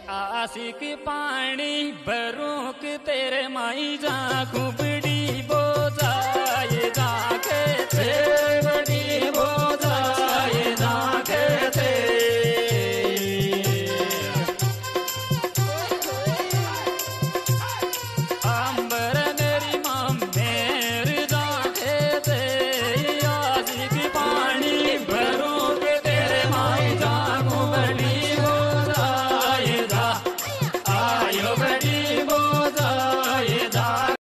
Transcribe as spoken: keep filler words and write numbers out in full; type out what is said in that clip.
आशिक पानी भरूं कि तेरे माई जा खुबड़ी बोझाए